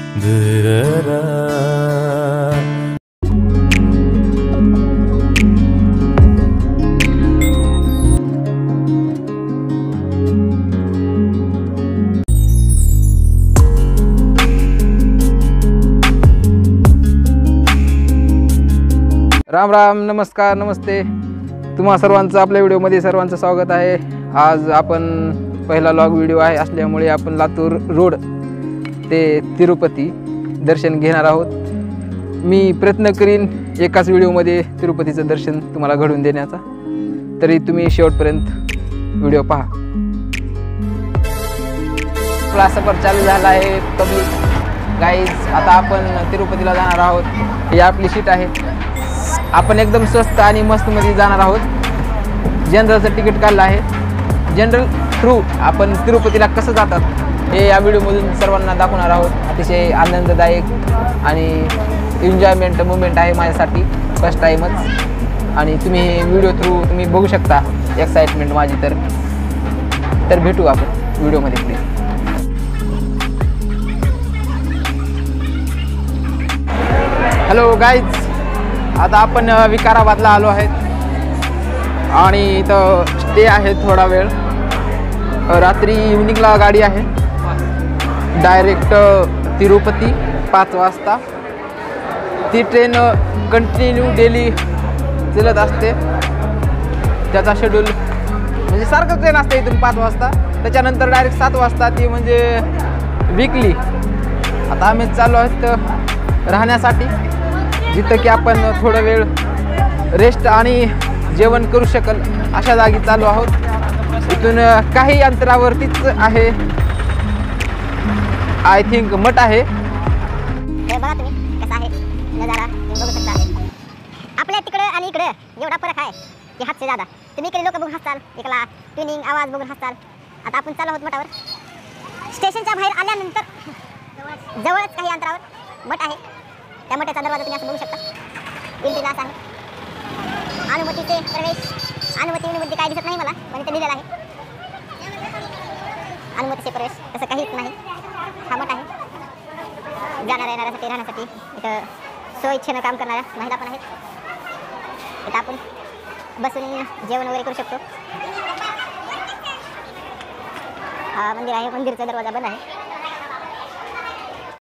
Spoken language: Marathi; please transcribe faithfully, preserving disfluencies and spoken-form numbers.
राम राम, नमस्कार, नमस्ते. तुम्हा सर्वांचं आपल्या व्हिडिओमध्ये सर्वांचं स्वागत आहे. आज आपण पहिला लॉग व्हिडिओ आहे असल्यामुळे आपण लातूर रोड ते तिरुपती दर्शन घेणार आहोत. मी प्रयत्न करीन एकाच व्हिडिओमध्ये तिरुपतीचं दर्शन तुम्हाला घडवून देण्याचा, तरी तुम्ही शेवटपर्यंत व्हिडिओ पहा. आपला सफर चालू झाला आहे पब्लिक गाईज. आता आपण तिरुपतीला जाणार आहोत. ही आपली सीट आहे. आपण एकदम स्वस्त आणि मस्तमध्ये जाणार आहोत. जनरलचं तिकीट काढलं आहे. जनरल थ्रू आपण तिरुपतीला कसं जातात हे या व्हिडिओमधून सर्वांना दाखवणार आहोत. अतिशय आनंददायक आणि एन्जॉयमेंट मुमेंट आहे माझ्यासाठी, फर्स्ट टाईमच. आणि तुम्ही हे व्हिडिओ थ्रू तुम्ही बघू शकता एक्साइटमेंट माझी. तर तर भेटू आपण व्हिडिओमध्ये प्लीज. हॅलो गाईज, आता आपण विकाराबादला आलो आहेत आणि इथं स्टे आहे थोडा वेळ. रात्री इव्हनिंगला गाडी आहे डायरेक्ट तिरुपती पाच वाजता. ती ट्रेन कंटिन्यू डेली चालत असते. त्याचा शेड्यूल म्हणजे सारखं ट्रेन असते इथून पाच वाजता. त्याच्यानंतर डायरेक्ट सात वाजता ती म्हणजे वीकली. आता आम्ही चाललो आहोत राहण्यासाठी, जिथं की आपण थोडा वेळ रेस्ट आणि जेवण करू शकल अशा जागी चालू आहोत. इथून काही अंतरावरतीच आहे, आय थिंक मठ आहे. हे बघा तुम्ही कसा आहे नजारा, तुम्ही बघू शकता. आपल्या तिकडे आणि इकडे एवढा फरक आहे की हात से ज्यादा. तुम्ही इकडे लोक बघून हसताल, इकडला ट्युनिंग आवाज बघून हसताल. आता आपण चालू आहोत मठावर. स्टेशनच्या बाहेर आल्यानंतर जवळच काही अंतरावर मठ आहे. त्या मठाचा दरवाजा तुम्ही असं बघू शकता. एंट्री ग्लास आहे. अनुमतीचे प्रवेश, अनुमती अनुमती काय दिसत नाही मला, पण इथे लिहिलेलं आहे अनुमतीचे प्रवेश. तसं काहीच नाही. हा मठ आहे. जाणाऱ्या येणाऱ्यासाठी राहण्यासाठी इथं स्वइच्छेनं काम करणाऱ्या महिला पण आहेत. इथं आपण बसून जेवण वगैरे करू शकतो. हा मंदिर आहे. मंदिरचा दरवाजा बंद आहे.